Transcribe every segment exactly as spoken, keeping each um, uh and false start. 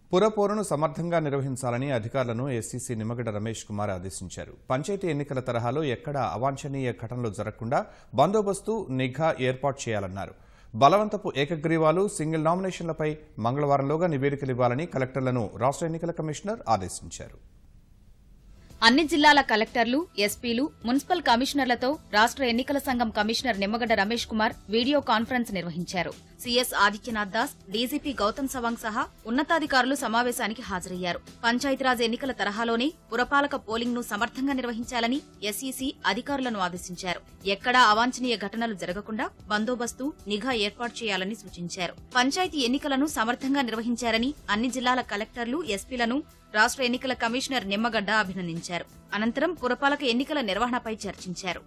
పురపోరును సమర్థంగా నిర్వహించాలని అధికారులను ఎస్సీసీ నిమ్మగడ్డ రమేష్ కుమార్ ఆదేశించారు. పంచాయతీ ఎన్నికల తరహాలో ఎక్కడా అవాంఛనీయ ఘటనలు జరగకుండా బందోబస్తు, నిఘా ఏర్పాటు చేయాలన్నారు. బలవంతపు ఏకగ్రీవాలు, సింగిల్ నామినేషన్లపై మంగళవారంలోగా నివేదికలివ్వాలని కలెక్టర్లను రాష్ట్ర ఎన్నికల కమిషనర్ ఆదేశించారు. అన్ని జిల్లాల కలెక్టర్లు, ఎస్పీలు, మున్సిపల్ కమిషనర్లతో రాష్ట్ర ఎన్నికల సంఘం commissioner Nimmagadda Ramesh Kumar video conference నిర్వహించారు. సీఎస్ ఆదిత్యనాథ్ దాస్, డీజీపీ గౌతమ్ సవాంగ్ సహా ఉన్నతాధికారులు సమావేశానికి హాజరయ్యారు. పంచాయతీరాజ్ ఎన్నికల తరహాలోనే పురపాలక పోలింగ్ ను సమర్థంగా నిర్వహించాలని ఎస్ఈసీ అధికారులను ఆదేశించారు. ఎక్కడా అవాంఛనీయ ఘటనలు జరగకుండా బందోబస్తు, నిఘా ఏర్పాటు చేయాలని సూచించారు. పంచాయతీ ఎన్నికలను సమర్థంగా నిర్వహించారని అన్ని జిల్లాల కలెక్టర్లు, ఎస్పీలను రాష్ట్ర ఎన్నికల కమిషనర్ నిమ్మగడ్డ అభినందించారు. అనంతరం పురపాలక ఎన్నికల నిర్వహణపై చర్చించారు.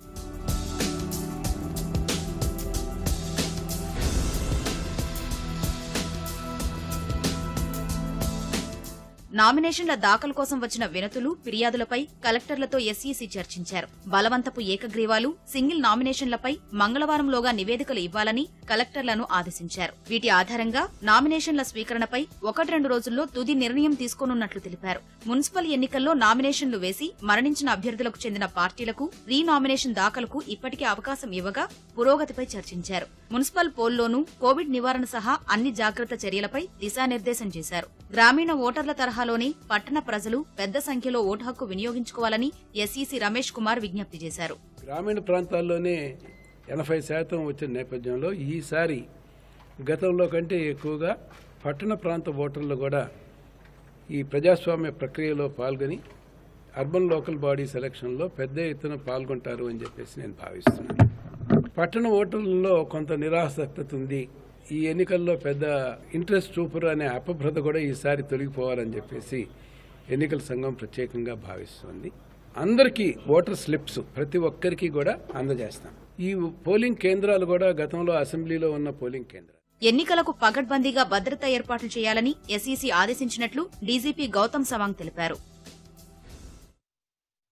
నామినేషన్ల దాఖలు కోసం వచ్చిన వినతులు, ఫిర్యాదులపై కలెక్టర్లతో ఎస్ఈసీ చర్చించారు. బలవంతపు ఏకగ్రీవాలు, సింగిల్ నామినేషన్లపై మంగళవారంలోగా నివేదికలు ఇవ్వాలని కలెక్టర్లను ఆదేశించారు. వీటి ఆధారంగా నామినేషన్ల స్వీకరణపై ఒకటి రెండు రోజుల్లో తుది నిర్ణయం తీసుకోనున్నట్లు తెలిపారు. మున్సిపల్ ఎన్నికల్లో నామినేషన్లు వేసి మరణించిన అభ్యర్థులకు చెందిన పార్టీలకు రీ నామినేషన్ దాఖలుకు ఇప్పటికే అవకాశం ఇవ్వగా పురోగతిపై చర్చించారు. మున్సిపల్ పోల్లోనూ కోవిడ్ నివారణ సహా అన్ని జాగ్రత్త చర్యలపై దిశానిర్దేశం చేశారు. గ్రామీణ ఓటర్ల తరహాలోనే పట్టణ ప్రజలు పెద్ద సంఖ్యలో ఓటు హక్కు వినియోగించుకోవాలని ఎస్ఈసీ రమేష్ కుమార్ విజ్ఞప్తి చేశారు. గ్రామీణ ప్రాంతాల్లోనే ఎనభై శాతం వచ్చిన నేపథ్యంలో ఈసారి గతంలో కంటే ఎక్కువగా పట్టణ ప్రాంత ఓటర్లు కూడా ఈ ప్రజాస్వామ్య ప్రక్రియలో పాల్గొని అర్బన్ లోకల్ బాడీ సెలక్షన్లో పెద్ద ఎత్తున పాల్గొంటారు అని చెప్పేసి నేను భావిస్తున్నాను. పట్టణ ఓటర్లలో కొంత నిరాసక్తత ఉంది. ఈ ఎన్నికల్లో పెద్ద ఇంట్రెస్ట్ చూపరు అనే అపభ్రత కూడా ఈసారి తొలగిపోవాలని చెప్పేసి ఎన్నికల సంఘం ప్రత్యేకంగా భావిస్తోంది. అందరికీ ఓటర్ స్లిప్స్ ప్రతి ఒక్కరికి కూడా అందజేస్తాం. ఈ పోలింగ్ కేంద్రాలు కూడా గతంలో అసెంబ్లీలో ఉన్న పోలింగ్ కేంద్రాలు. ఎన్నికలకు పకడ్బందీగా భద్రతా ఏర్పాట్లు చేయాలని ఎస్ఈసీ ఆదేశించినట్లు డీజీపీ గౌతమ్ సవాంగ్ తెలిపారు.